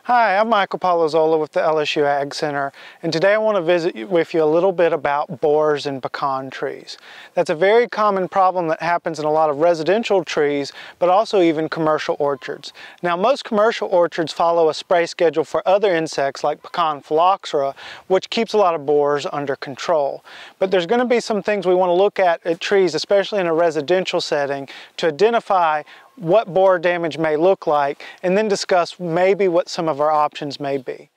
Hi, I'm Michael Polozola with the LSU AgCenter, and today I want to visit with you a little bit about borers in pecan trees. That's a very common problem that happens in a lot of residential trees, but also even commercial orchards. Now, most commercial orchards follow a spray schedule for other insects like pecan phylloxera, which keeps a lot of borers under control. But there's going to be some things we want to look at trees, especially in a residential setting, to identify what borer damage may look like, and then discuss maybe what some of our options may be.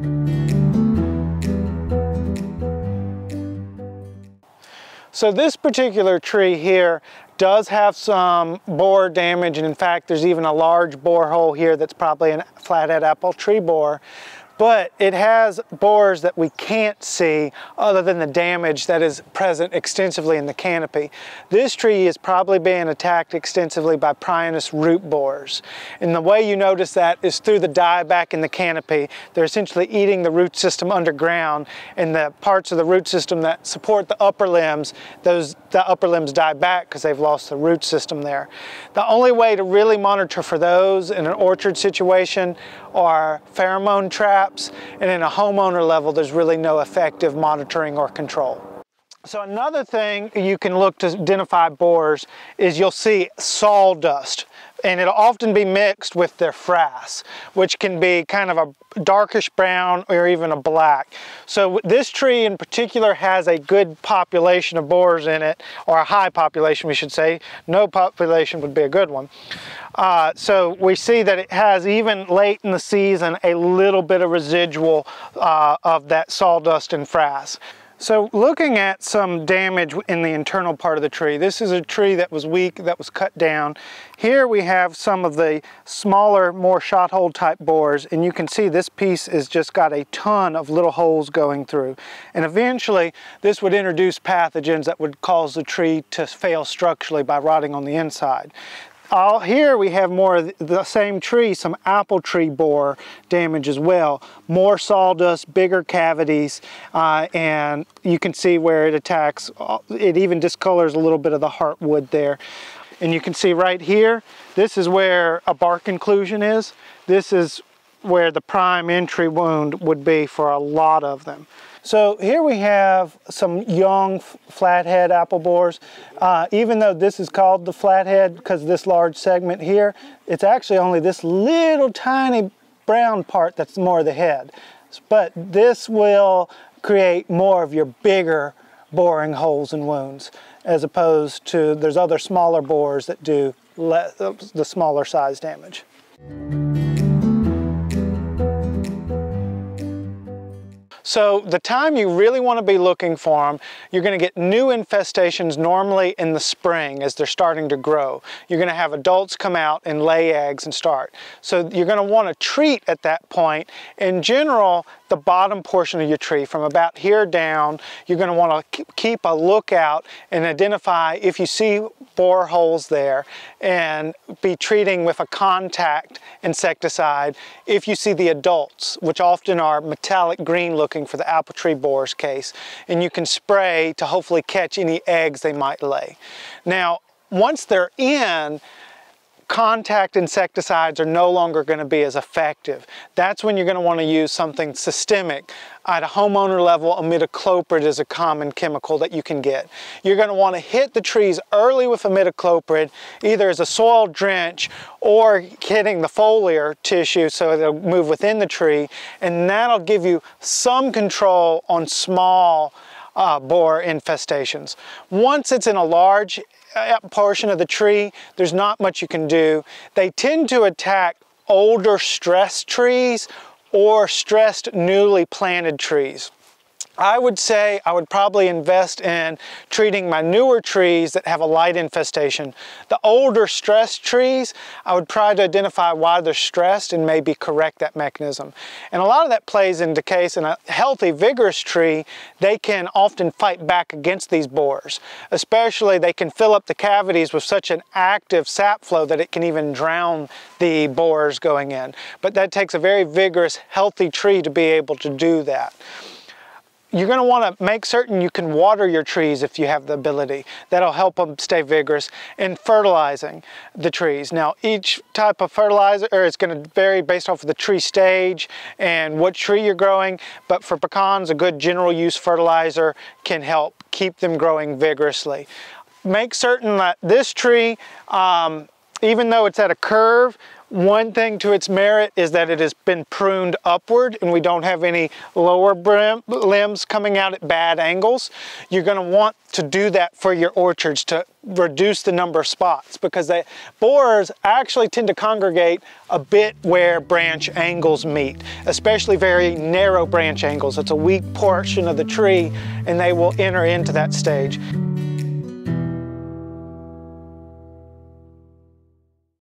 So this particular tree here does have some borer damage, and in fact there's even a large borehole here that's probably a flathead apple tree borer. But it has borers that we can't see other than the damage that is present extensively in the canopy. This tree is probably being attacked extensively by Prienus root borers. And the way you notice that is through the dieback in the canopy. They're essentially eating the root system underground, and the parts of the root system that support the upper limbs, the upper limbs die back because they've lost the root system there. The only way to really monitor for those in an orchard situation are pheromone traps, and in a homeowner level there's really no effective monitoring or control. So another thing you can look to identify borers is you'll see sawdust, and it'll often be mixed with their frass, which can be kind of a darkish brown or even a black. So this tree in particular has a good population of borers in it, or a high population we should say. No population would be a good one. So we see that it has, even late in the season, a little bit of residual of that sawdust and frass. So looking at some damage in the internal part of the tree, this is a tree that was weak, that was cut down. Here we have some of the smaller, more shot hole type borers, and you can see this piece has just got a ton of little holes going through. And eventually this would introduce pathogens that would cause the tree to fail structurally by rotting on the inside. Here we have more of the same tree, some apple tree borer damage as well. More sawdust, bigger cavities, and you can see where it attacks. It even discolors a little bit of the heartwood there. And you can see right here, this is where a bark inclusion is. This is where the prime entry wound would be for a lot of them. So here we have some young flathead apple borers. Even though this is called the flathead because of this large segment here, it's actually only this little tiny brown part that's more of the head. But this will create more of your bigger boring holes and wounds, as opposed to there's other smaller borers that do the smaller size damage. So the time you really want to be looking for them, you're going to get new infestations normally in the spring as they're starting to grow. You're going to have adults come out and lay eggs and start. So you're going to want to treat at that point. In general, the bottom portion of your tree, from about here down, you're going to want to keep a lookout and identify if you see borer holes there, and be treating with a contact insecticide if you see the adults, which often are metallic green looking for the apple tree borer's case, and you can spray to hopefully catch any eggs they might lay. Now, once they're in, contact insecticides are no longer going to be as effective. That's when you're going to want to use something systemic. At a homeowner level, imidacloprid is a common chemical that you can get. You're going to want to hit the trees early with imidacloprid, either as a soil drench or hitting the foliar tissue so it'll move within the tree, and that'll give you some control on small borer infestations. Once it's in a large portion of the tree, there's not much you can do. They tend to attack older stressed trees or stressed newly planted trees. I would say I would probably invest in treating my newer trees that have a light infestation. The older stressed trees, I would try to identify why they're stressed and maybe correct that mechanism. And a lot of that plays into case in a healthy, vigorous tree, they can often fight back against these borers. Especially they can fill up the cavities with such an active sap flow that it can even drown the borers going in. But that takes a very vigorous, healthy tree to be able to do that. you're going to want to make certain you can water your trees if you have the ability. That'll help them stay vigorous. And fertilizing the trees. Now, each type of fertilizer is going to vary based off of the tree stage and what tree you're growing, but for pecans, a good general use fertilizer can help keep them growing vigorously. Make certain that this tree, even though it's at a curve, one thing to its merit is that it has been pruned upward and we don't have any lower limbs coming out at bad angles. You're going to want to do that for your orchards to reduce the number of spots, because borers actually tend to congregate a bit where branch angles meet, especially very narrow branch angles. It's a weak portion of the tree and they will enter into that stage.